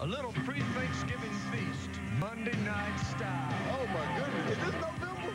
A little pre-Thanksgiving feast, Monday night style. Oh my goodness, is this November?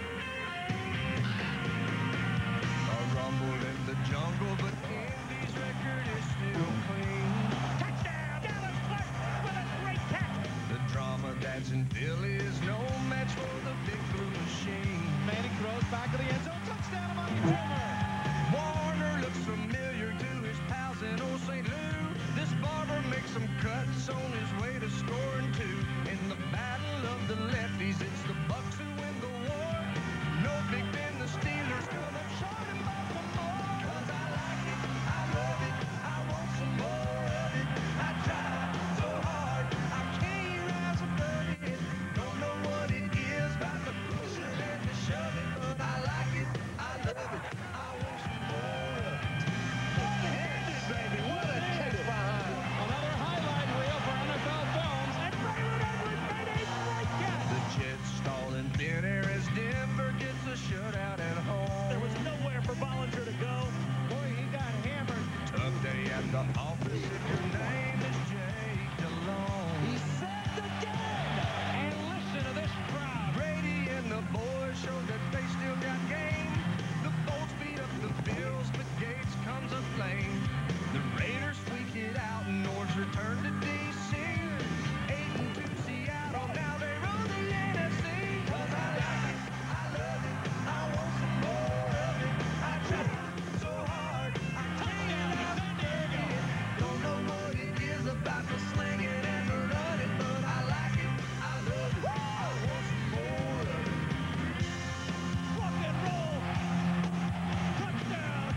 A rumble in the jungle, but Indy's record is still clean. Touchdown! Dallas Clark with a great catch. The drama that's in Philly is no match for the big blue machine. Manning throws back to the end zone. Touchdown, Amani Taylor. Warner looks familiar to his pals in old St. Louis. This barber makes some cuts on his way to scoring two. In the battle of the lefties, it's the Bucks who win the war. No Big Ben, the Steelers come up short in Baltimore. 'Cause I like it, I love it, I want some more of it. I try so hard, I can't rise above it. Don't know what it is about the push it and the shove it, but I like it, I love it, I want some more of it. One-handed, baby. What a catch behind. Another highlight reel for NFL Films. And Braylon Edwards made a great catch. The Jets stalling thin air as Denver gets a shutout at home. There was nowhere for Bollinger to go. Boy, he got hammered. Tough day at the office if your name is Jake Delhomme. He said again. And listen to this crowd. Brady and the boys show that they still got game. The Bolts beat up the Bills, but Gates comes up lame. The Raiders squeak it out and Nords return to D.C. 8-2 Seattle, now they run the NFC. 'Cause I like it, I love it, I want some more of it. I try so hard, I can't San Diego. Don't know what it is about the sling it and the run it, but I like it, I love it, I want some more of it. Rock and roll. Touchdown.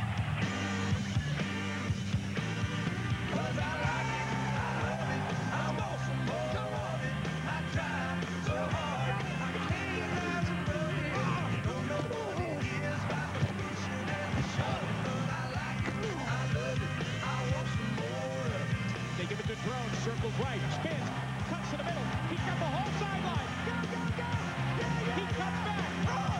'Cause I like it, I love it, I want some more of it. I try so hard, I can't rise above it. Don't know what it is about the pushing and the shoving, but I like it, I love it, I want some more of it. They give it to Drone. Circles right. Spins. Cuts to the middle. He's got the whole sideline. Go, go, go. He cuts back.